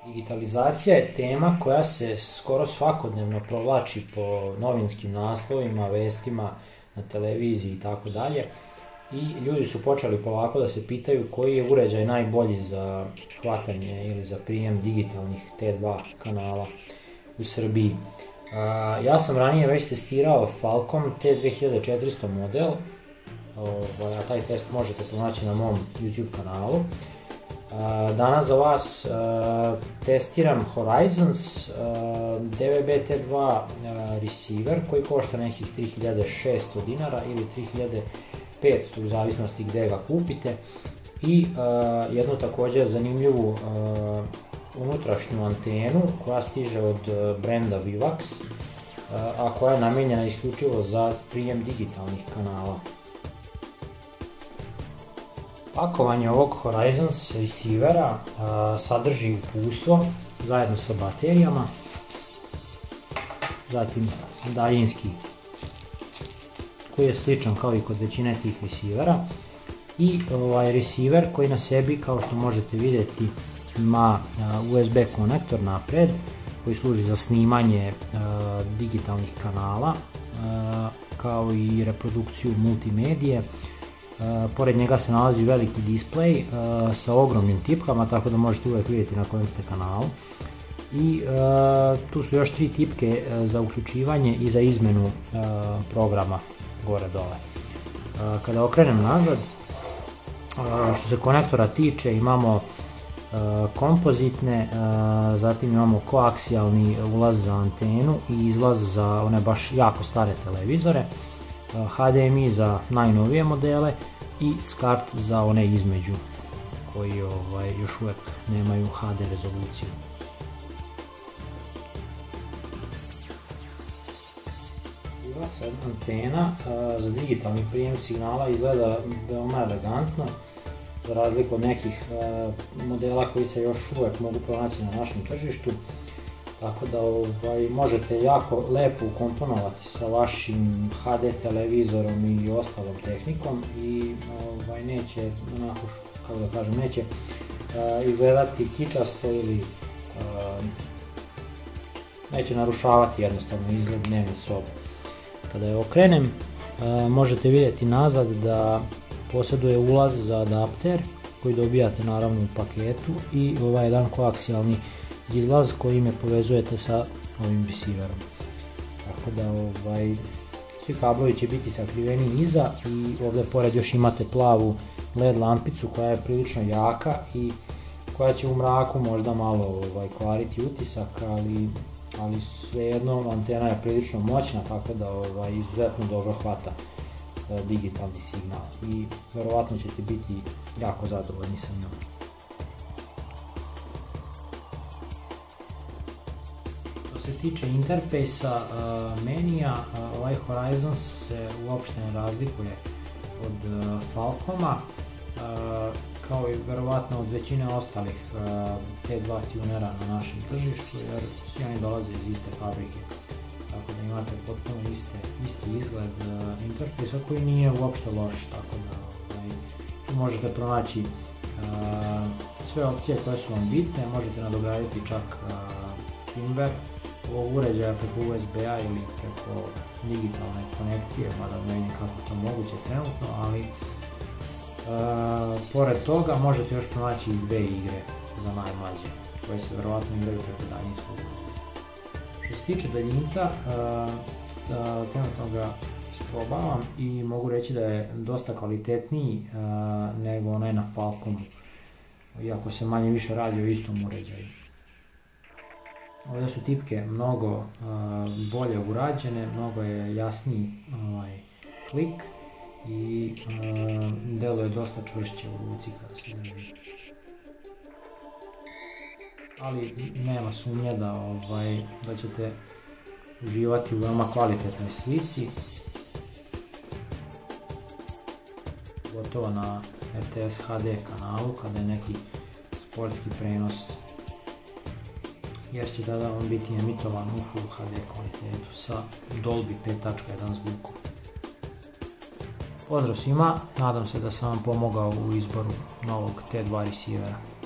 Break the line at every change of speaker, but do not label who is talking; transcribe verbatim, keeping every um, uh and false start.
Digitalizacija je tema koja se skoro svakodnevno provlači po novinskim naslovima, vestima, na televiziji i tako dalje. I ljudi su počeli polako da se pitaju koji je uređaj najbolji za hvatanje ili za prijem digitalnih T dva kanala u Srbiji. Ja sam ranije već testirao Falcom T dve hiljade četiristo model, a taj test možete pronaći na mom YouTube kanalu. Danas za vas testiram Horizons D V B T dva receiver koji košta nekih tri hiljade šesto dinara ili tri hiljade petsto u zavisnosti gde ga kupite, i jednu također zanimljivu unutrašnju antenu koja stiže od brenda Vivax, a koja je namenjena isključivo za prijem digitalnih kanala. Pakovanje ovog Horizons receivera sadrži uputstvo zajedno sa baterijama, zatim daljinski koji je sličan kao i kod većine tih receivera, i ovaj receiver koji na sebi, kao što možete vidjeti, ima U S B konektor napred koji služi za snimanje digitalnih kanala kao i reprodukciju multimedije. Pored njega se nalazi veliki displej sa ogromnim tipkama, tako da možete uvijek vidjeti na kojem ste kanalu. I tu su još tri tipke za uključivanje i za izmenu programa gore dole. Kada okrenem nazad, što se konektora tiče, imamo kompozitne, zatim imamo koaksijalni ulaz za antenu i izlaz za one baš jako stare televizore, H D M I za najnovije modele i SCART za one između koji još uvijek nemaju H D rezoluciju. Vivax antena za digitalni prijem signala izgleda veoma elegantno, za razliku od nekih modela koji se još uvijek mogu pronaći na našem tržištu, tako da možete jako lepo ukomponovati sa vašim H D televizorom i ostalom tehnikom i neće, onako, kako da kažem, neće izgledati kičasto ili neće narušavati jednostavno izgled dnevne sobe. Kada je okrenem, možete vidjeti nazad da posjeduje ulaz za adapter koji dobijate naravno u paketu i ovaj jedan koaksijalni izlaz koji me povezujete sa ovim receiverom. Tako da svi kablovi će biti sakriveni iza i ovdje pored još imate plavu led lampicu koja je prilično jaka i koja će u mraku možda malo kvariti utisak, ali svejedno antena je prilično moćna, tako da izuzetno dobro hvata digitalni signal i verovatno ćete biti jako zadovoljni sa njom. Što se tiče interfejsa menija, ovaj Horizons se uopšte ne razlikuje od Falcoma, kao i verovatno od većine ostalih T dva tunera na našem tržištu, jer svi oni dolaze iz iste fabrike. Tako da imate potpuno isti izgled interfejsa koji nije uopšte loš, tako da tu možete pronaći sve opcije koje su vam bitne, možete nadograditi čak firmware ovog uređaja preko U S B-a ili preko digitalne konekcije, mada ne vidim kako to moguće trenutno, ali pored toga možete još pronaći i dve igre za najmlađe, koje se verovatno igraju preko daljinskog. Što se tiče daljinca, trenutno ga isprobavam i mogu reći da je dosta kvalitetniji nego onaj na Falcomu, iako se manje više radi o istom uređaju. Ovdje su tipke mnogo bolje urađene, mnogo je jasniji klik i deluje dosta čvršće u ruci kada se drži. Ali nema sumnje da ćete uživati u veoma kvalitetnoj slici, gotovo na R T S H D kanalu kada je neki sportski prenos, jer će tada on biti emitovan u Full H D kvalitetu sa Dolby pet tačka jedan zvukom. Pozdrav svima, nadam se da sam vam pomogao u izboru novog T dva receivera.